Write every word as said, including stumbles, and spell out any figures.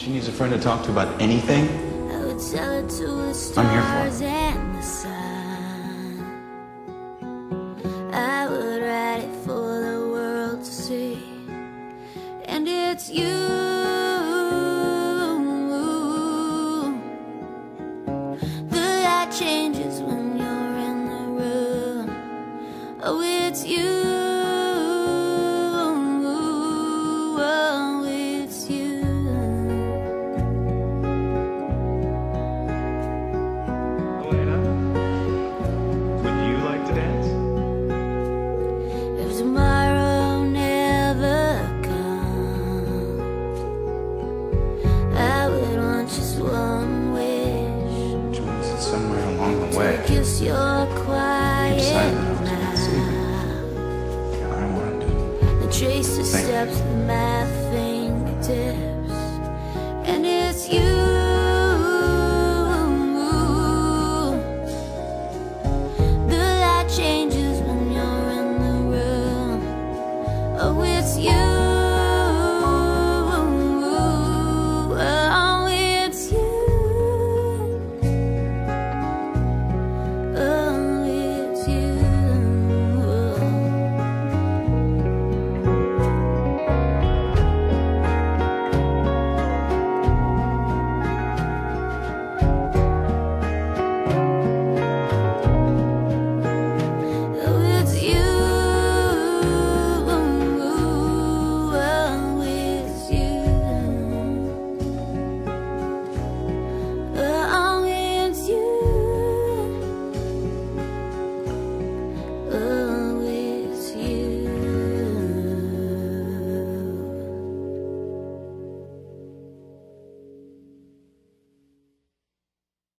she needs a friend to talk to about anything, I'm here for it. I would write it for the world to see, and it's you. The light changes when you're in the room. Oh, it's you. Oh, it's you. Elena, would you like to dance? If tomorrow never comes, I would want just one wish. Which means that somewhere along the way, To kiss your quiet decided that I was gonna save it. mouth, And I wanted to and trace the Thank you. steps of my